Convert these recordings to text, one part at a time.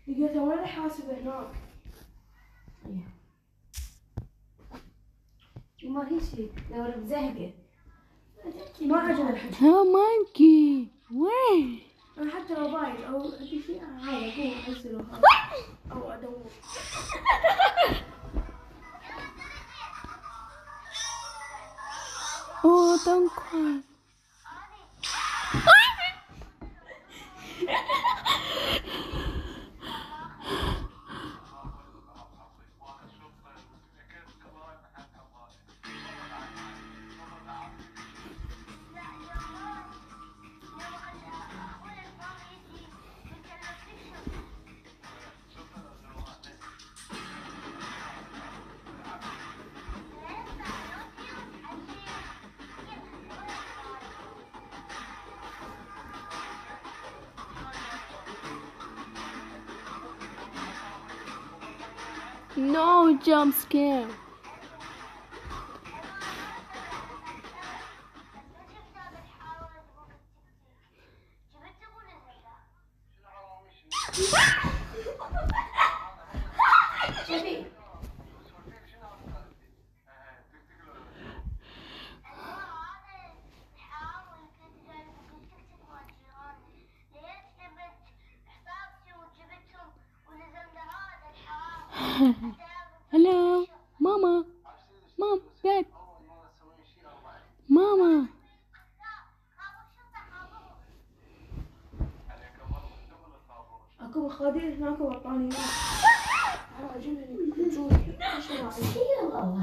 لقيتها وين الحاسبة هناك. ما هي شيء لو بزهقة ما عجبني الحكي. ها مانكي وين؟ أنا حتى موبايل أو عندي شيء هذا أقوم أنزله أو أدور. Oh, don't cry. No jump scare. Hello, Mama. Mom, Dad. Mama. أكو مخادير هناك وطانيات. أنا عجبني وجودي. الله.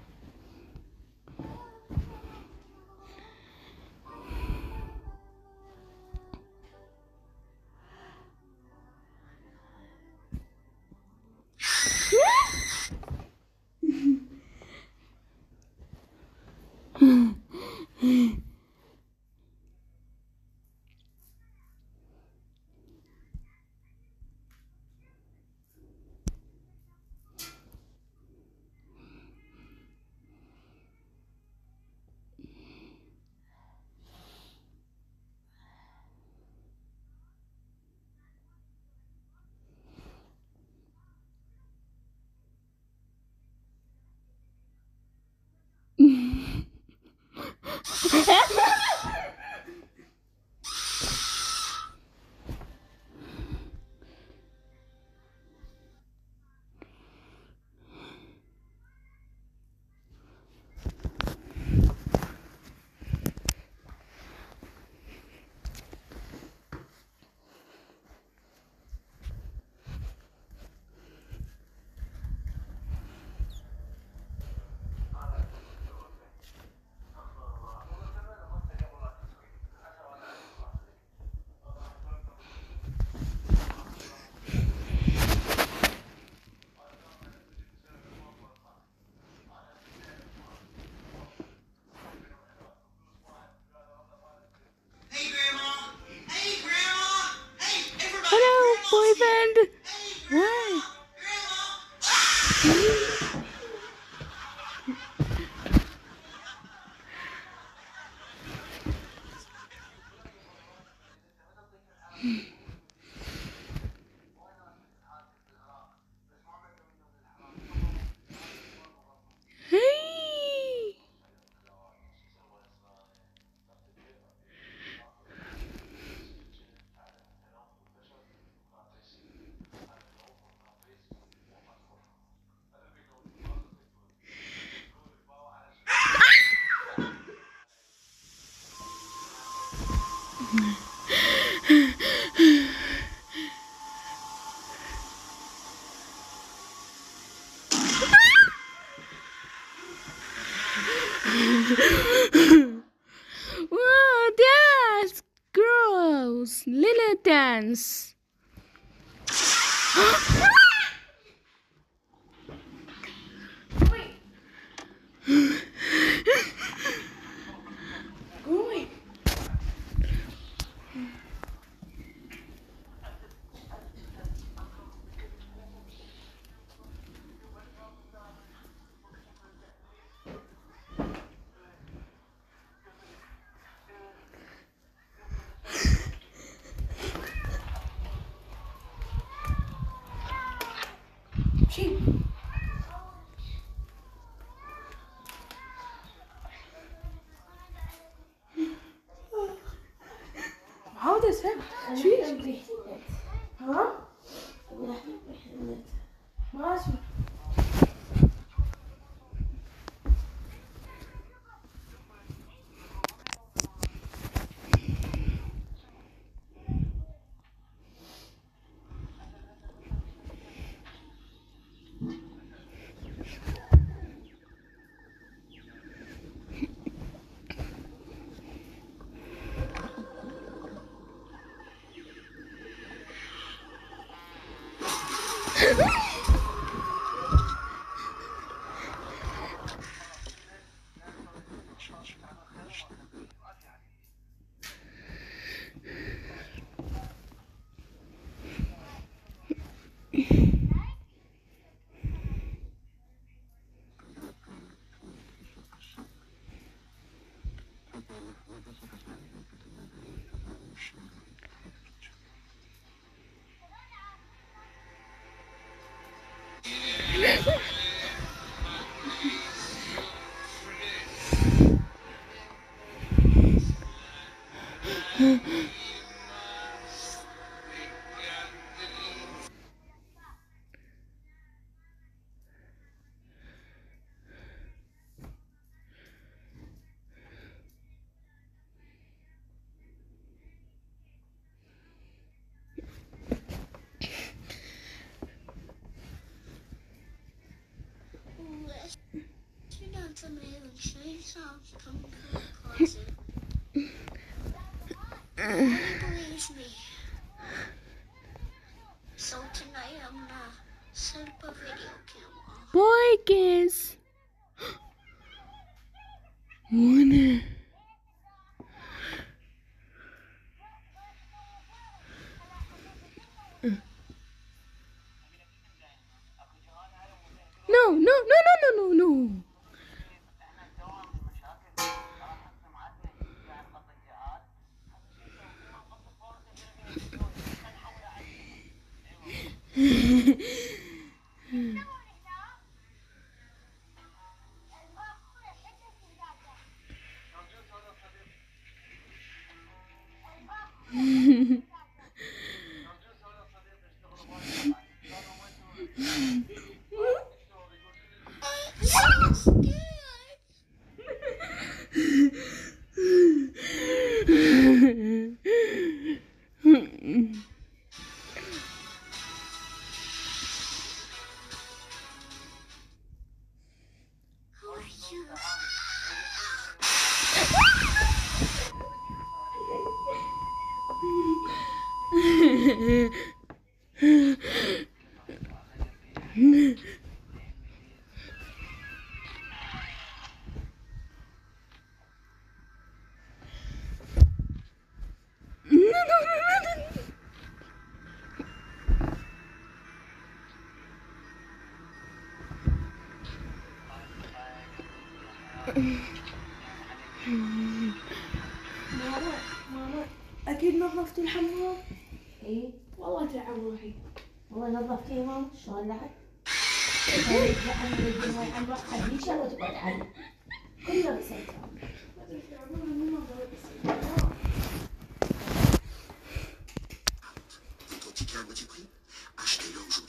Boyfriend. Why? Hey. Wow, that's gross. Little dance. قومي. Believes me. So tonight I'm gonna set up a video camera. Boy kiss. One. No, no, no, no, no, no, no. So scared. Who are you? ماما اكيد نظفتي الحمام. ايه والله تعب روحي. والله نظفتي يا ماما شلون لعب؟ عن واحد يشيل وتقعد عليه كله غسلته. Quand il vient, moi, du coup, acheter leur jour.